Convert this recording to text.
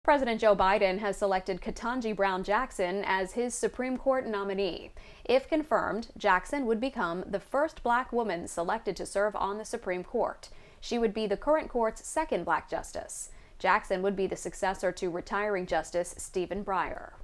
President Joe Biden has selected Ketanji Brown Jackson as his Supreme Court nominee. If confirmed, Jackson would become the first black woman selected to serve on the Supreme Court. She would be the current court's second black justice. Jackson would be the successor to retiring Justice Stephen Breyer.